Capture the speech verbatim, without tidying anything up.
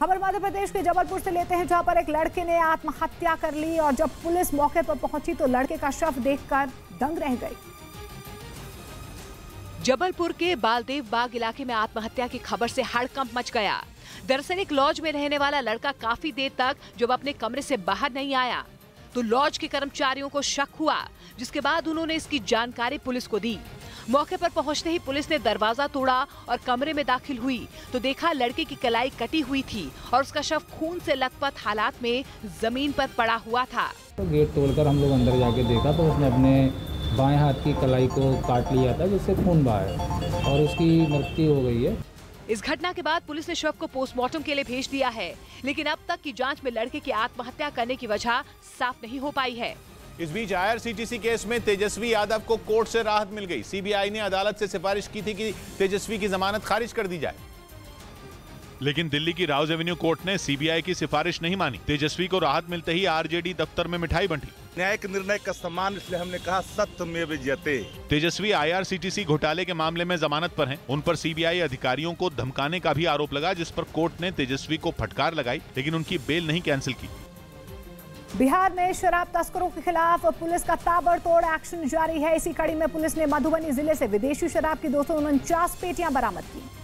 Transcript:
खबर मध्य प्रदेश के जबलपुर से लेते हैं, जहां पर एक लड़के ने आत्महत्या कर ली और जब पुलिस मौके पर पहुंची तो लड़के का शव देखकर दंग रह गई। जबलपुर के बालदेव बाग इलाके में आत्महत्या की खबर से हड़कंप मच गया। दरअसल एक लॉज में रहने वाला लड़का काफी देर तक जब अपने कमरे से बाहर नहीं आया तो लॉज के कर्मचारियों को शक हुआ, जिसके बाद उन्होंने इसकी जानकारी पुलिस को दी। मौके पर पहुंचते ही पुलिस ने दरवाजा तोड़ा और कमरे में दाखिल हुई तो देखा लड़के की कलाई कटी हुई थी और उसका शव खून से लथपथ हालात में जमीन पर पड़ा हुआ था। तो गेट तोड़कर हम लोग अंदर जाके देखा तो उसने अपने बाएं हाथ की कलाई को काट लिया था, जिससे खून बहा है और उसकी मृत्यु हो गई है। इस घटना के बाद पुलिस ने शव को पोस्टमार्टम के लिए भेज दिया है, लेकिन अब तक की जांच में लड़के की आत्महत्या करने की वजह साफ नहीं हो पाई है। इस बीच I R C T C case में तेजस्वी यादव को कोर्ट से राहत मिल गई। सी बी आई ने अदालत से सिफारिश की थी कि तेजस्वी की जमानत खारिज कर दी जाए, लेकिन दिल्ली की राउज एवेन्यू कोर्ट ने सी बी आई की सिफारिश नहीं मानी। तेजस्वी को राहत मिलते ही आर जे डी दफ्तर में मिठाई बंटी। न्यायिक निर्णय का सम्मान, इसलिए हमने कहा सत्यमेव जयते। तेजस्वी आई आर सी टी सी घोटाले के मामले में जमानत पर हैं। उन पर सी बी आई अधिकारियों को धमकाने का भी आरोप लगा, जिस पर कोर्ट ने तेजस्वी को फटकार लगाई, लेकिन उनकी बेल नहीं कैंसिल की। बिहार में शराब तस्करों के खिलाफ पुलिस का ताबड़तोड़ एक्शन जारी है। इसी कड़ी में पुलिस ने मधुबनी जिले से विदेशी शराब की दो सौ उनचास पेटियां बरामद की।